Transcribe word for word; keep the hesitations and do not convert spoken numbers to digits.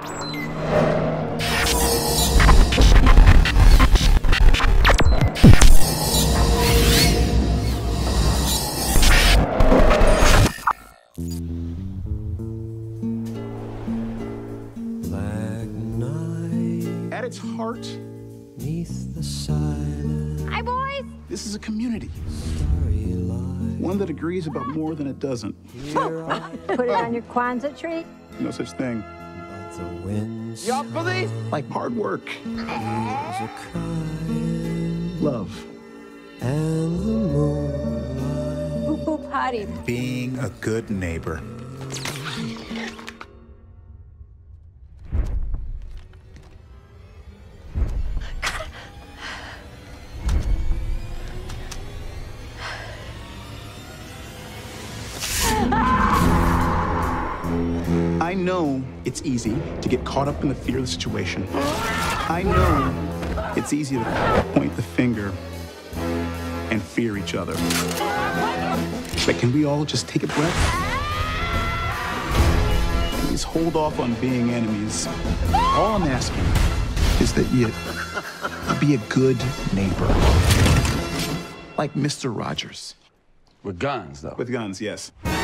At its heart, Hi, boys. this is a community. One that agrees about more than it doesn't. Put it on your Kwanzaa tree. No such thing. You up for these? Like hard work. Love. Boop boop potty. Being a good neighbor. I know it's easy to get caught up in the fear of the situation. I know it's easy to point the finger and fear each other. But can we all just take a breath? Please hold off on being enemies. All I'm asking is that you be a good neighbor. Like Mister Rogers. With guns, though. With guns, yes.